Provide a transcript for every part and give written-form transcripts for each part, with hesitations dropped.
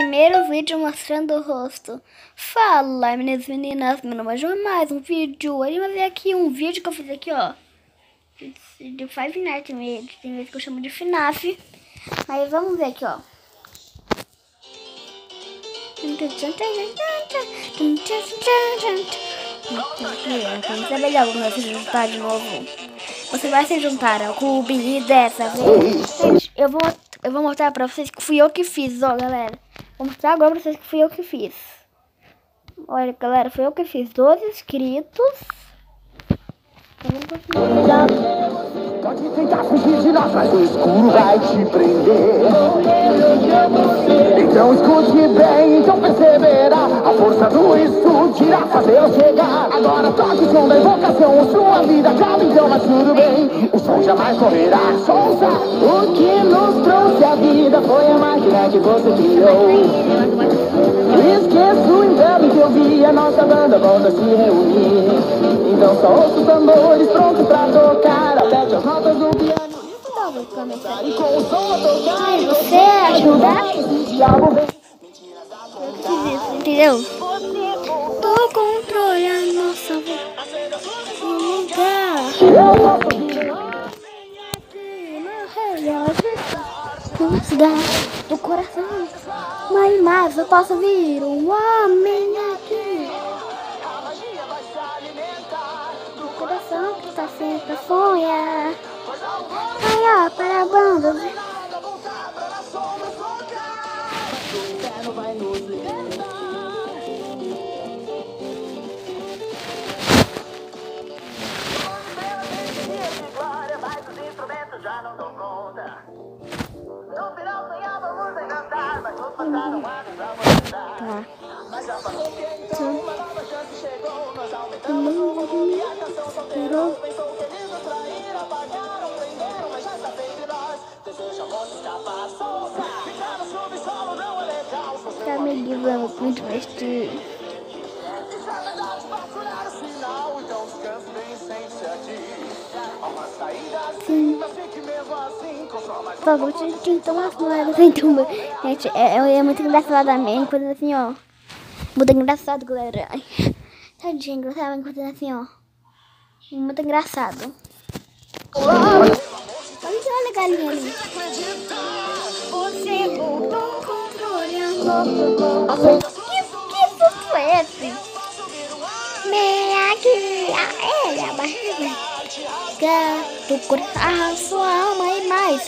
primeiro vídeo mostrando o rosto. Fala, meninas e meninas, meu nome é João, mais um vídeo. Hoje eu vou ver aqui um vídeo que eu fiz aqui, ó, de Five Nights at Freddy's. Tem vezes que eu chamo de FNAF. Aí vamos ver aqui, ó. Você vai ver alguma se juntar de novo. Você vai se juntar ao clube dessa vez. Gente, eu vou mostrar pra vocês que fui eu que fiz, ó, galera. Vou mostrar agora pra vocês que fui eu que fiz. Olha, galera, foi eu que fiz 12 inscritos. Vamos continuar. Pode tentar fugir de nós, mas o escuro vai te prender. Então escute bem, então perceberá. A força do estudo irá fazê-lo chegar. Agora toque o som da invocação, sua vida calma, então mas tudo bem. O som jamais morrerá. Souza, o que nos trouxe a vida foi a máquina que você criou. Esqueça o inverno que eu vi, a nossa banda volta a se reunir. Então só ouça os tambores prontos pra tocar. Aperte as notas do piano. E com o som a tocar. Se você ajudar, entendeu? Tô controlando nossa do coração. Mas eu posso vir um homem aqui. Do coração que tá sempre a sonhar. Ai, ó, para a banda. Já não dou conta. No final sonhávamos em cantar, mas nos passaram anos pra mostrar. Mas já passou o tempo, uma nova chance chegou. Nós aumentamos o volume e a canção só piorou. Pensou que eles nos traíram, apagaram, prenderam, mas já está feito de nós. Desejamos escapar, solta. Ficar no subsolo não é legal. Tá me guiando muito vestido. E já verdade pra curar o sinal, então descanse bem, sente-se aqui. Há uma saída assim, mas fique mesmo assim, com só mais Só vou te tomar as moedas sem tumba. Gente, é muito engraçado a minha coisa assim, ó. Muito engraçado, galera. Ai, tadinho, engraçado, coisa assim, ó. Muito engraçado. Olha a galinha ali. Você voltou controlando. Que susto é esse? Vem aqui, ele a barriga. Do coração, a sua alma e mais.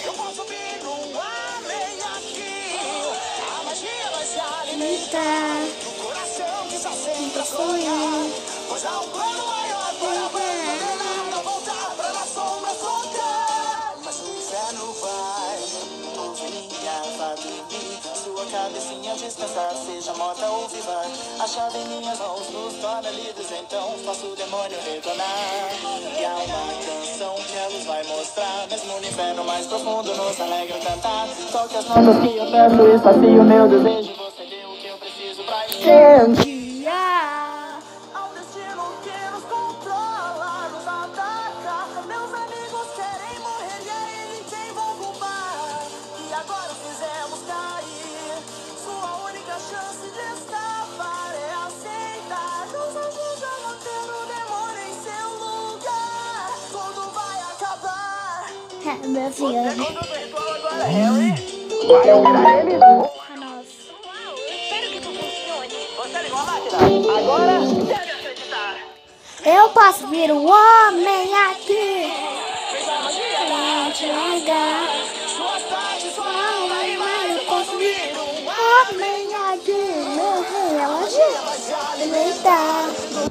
Sempre sonhando. Pois há um plano maior para abandonar, não voltar pra na sombra focar. Mas o inferno vai ouvir, dormir, sua cabecinha descansar, seja morta ou viva. A chave em minhas mãos nos torna livres, então faço o demônio retornar. E há uma canção que a luz vai mostrar, mesmo no inferno mais profundo nos alegra cantar. Toque as notas que eu peço e sacie o meu desejo. Você deu o que eu preciso pra ir. Ao destino que nos controla, nos ataca. Meus amigos querem morrer e é ele quem vão culpar. E agora fizemos cair. Sua única chance de escapar é aceitar. Nos ajuda a manter o demônio em seu lugar. Tudo vai acabar. Meu senhor. Segundo do ritual agora, Harry. Vai ouvir ele? Nossa. Uau, eu espero que isso funcione. Você ligou a máquina? Agora, deve acreditar. Eu posso vir um homem aqui. Fez a magia Pra te largar. suas tardes, sua alma e mais. Eu posso vir um Homem aqui, meu relógio. vai se alimentar.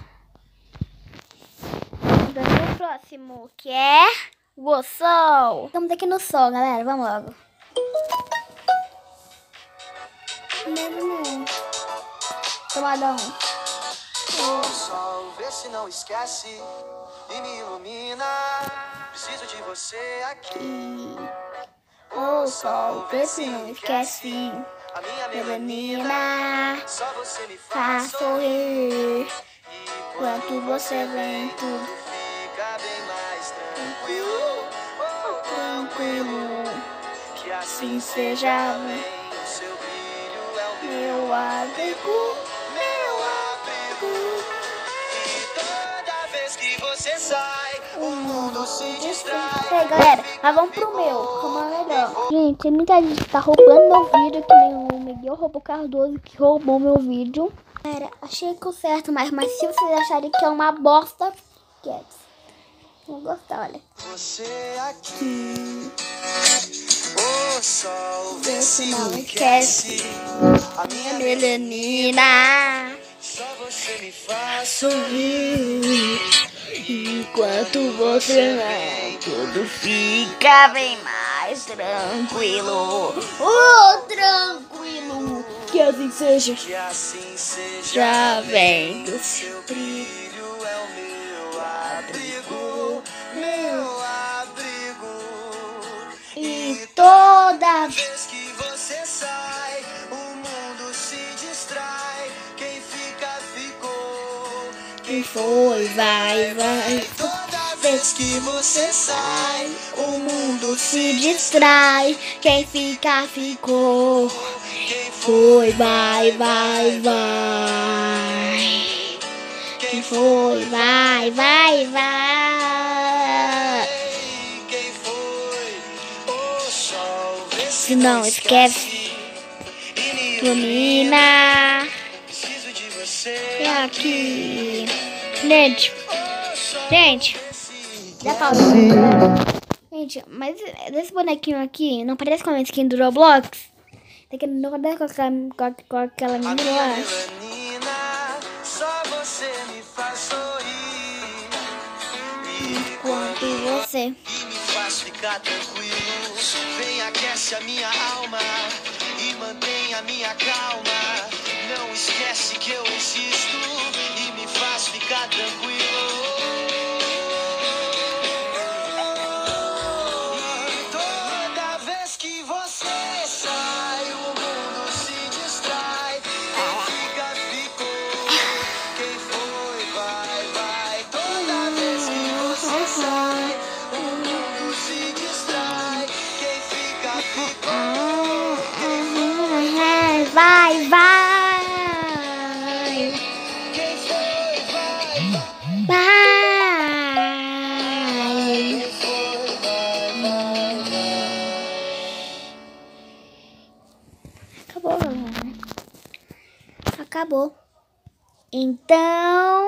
Vamos pro próximo, que é o sol. Estamos aqui no sol, galera. Vamos logo. Tomada 1. O sol, vê se não esquece e me ilumina. Preciso de você aqui. O sol, vê se não esquece. A minha Melanina, melanina, só você me faz faz sorrir. sorrir. Enquanto você vem, tudo Fica bem mais tranquilo. tranquilo. Que assim Assim seja. bem. O seu brilho é o meu abrigo, meu abrigo. Toda vez que você sai, o mundo se distrai. Ei, galera, mas vamos pro meu, como é melhor. Gente, tem muita gente que tá roubando meu vídeo, que nem o Miguel roubou Cardoso, que roubou meu vídeo. Galera, achei que o certo, mas se vocês acharem que é uma bosta, esquece. Vou gostar, olha. Você aqui, o sol vê se Não enriquece. esquece A minha melanina. só você me faz Sorrir. Enquanto você não, tudo fica bem mais tranquilo. Oh, tranquilo. Que assim seja. que assim seja. Já vem do Seu brilho é o meu abrigo, meu abrigo. E toda Vez que você sai, o mundo se distrai. Quem fica, ficou. que foi, vai, vai. Toda vez que você sai, O mundo se distrai. Quem fica, ficou. quem Foi, vai, vai, vai. Quem foi, vai, vai, vai. quem foi? O sol vê Se não esquece, ilumina. Preciso de você. E aqui. Gente, dá pausa. Gente, mas esse bonequinho aqui não parece com a skin do Roblox? Daqui não parece com aquela menina lá. Melanina, só você me faz sorrir. E Enquanto você. e me faz ficar tranquilo. Vem, aquece a minha alma e mantém a minha calma. Não esquece que eu existo e me faz ficar tranquilo. Toda vez que você sai, o mundo se distrai. Quem fica, ficou. Quem foi, vai, vai. Toda vez que você sai, o mundo se distrai. Quem fica, ficou. Vai, vai. Quem foi, vai, vai. Vai. Quem foi, vai, vai, vai. Acabou, galera. Acabou. Então,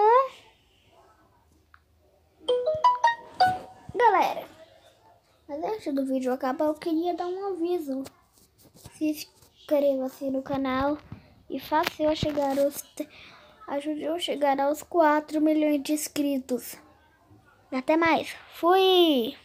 galera, mas antes do vídeo acabar, eu queria dar um aviso. Se inscreva-se no canal e faça eu chegar ajude eu a chegar aos 4 milhões de inscritos. Até mais. Fui!